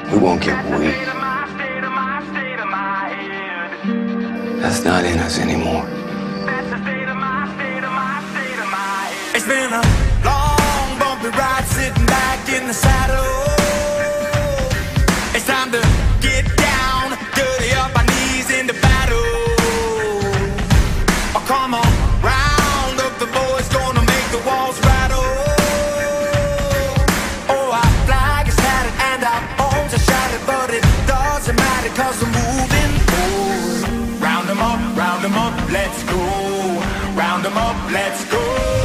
We won't get weak. That's not in us anymore. It's been a long, bumpy ride sitting back in the saddle. It's time to get down, dirty up our knees into battle. Oh, come on, round up the boys, gonna make the walls rattle. Oh, our flag is tattered and our bones are shattered, but it doesn't matter 'cause we're moving forward. Round 'em up, let's go. Round 'em up, let's go.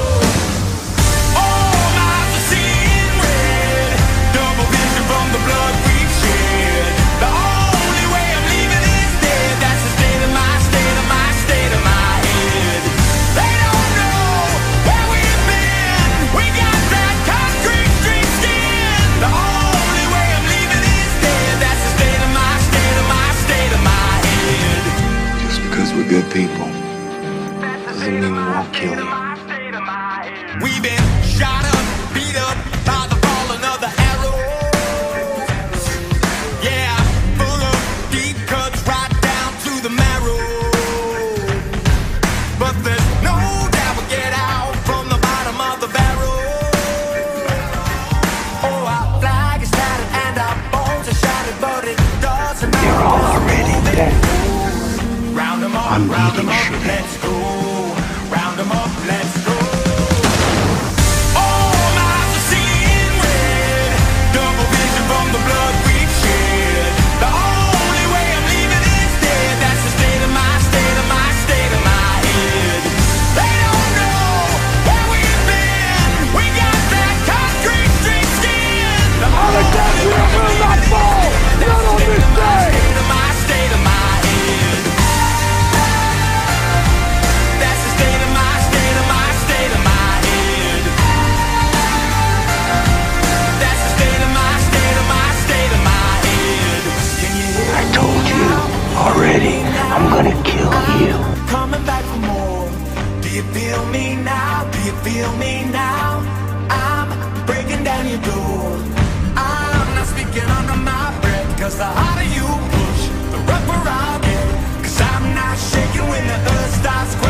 We're good people. Doesn't mean we won't kill you. We've been shot up, beat up by the falling of the arrows. Yeah, full of deep cuts right down to the marrow. But there's no doubt we'll get out from the bottom of the barrel. Oh, our flag is tattered and our bones are shattered, but it doesn't matter. They're all already dead. Round 'em up, I'm round 'em eating up, shit. let's go. Round 'em up, let's go. Already, I'm gonna kill you. Coming back for more. Do you feel me now? Do you feel me now? I'm breaking down your door. I'm not speaking under my breath, 'cause the harder you push, the rougher I'll get. 'Cause I'm not shaking when the earth starts